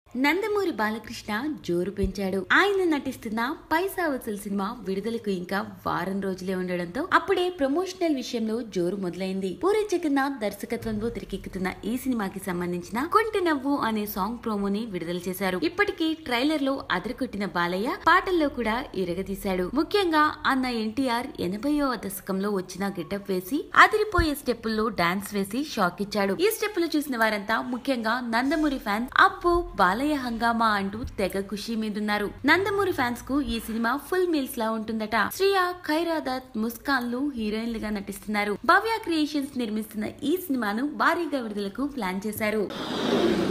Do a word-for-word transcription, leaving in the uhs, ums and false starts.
నందమూరి బాలకృష్ణ జోరు పెంచాడు. ఆయన నటిస్తున్న పైసా వసూల్ సినిమా విడుదలకు ఇంకా వారం రోజులే ఉండడంతో అప్పుడే ప్రమోషనల్ విషయంలో జోరు మొదలైంది. పూరి జగన్నాథ్ దర్శకత్వంలో తెరకెక్కుతున్న ఈ సినిమాకి సంబంధించిన కొంటె నవ్వు అనే సాంగ్ ప్రోమోని విడుదల చేశారు. ఇప్పటికీ ట్రైలర్ లో అదరకొట్టిన బాలయ్య పాటల్లో కూడా ఇరగదీశాడు. ముఖ్యంగా అన్న ఎన్టీఆర్ ఎనభైవ దశకంలో వచ్చిన గెటప్ వేసి అదిరిపోయే స్టెప్పుల్లో డాన్స్ వేసి షాక్ ఇచ్చాడు. ఈ స్టెప్పులు చూసిన వారంతా ముఖ్యంగా నందమూరి ఫ్యాన్స్ అబ్బో బాలయ్య హంగామా అంటూ తెగ ఖుషి మీదున్నారు. నందమూరి ఫ్యాన్స్ కు ఈ సినిమా ఫుల్ మీల్స్ లా ఉంటుందట. శ్రియా, ఖైరాదత్, ముస్కాన్ లు హీరోయిన్లుగా నటిస్తున్నారు. భవ్య క్రియేషన్స్ నిర్మిస్తున్న ఈ సినిమాను భారీగా విడుదలకు ప్లాన్ చేశారు.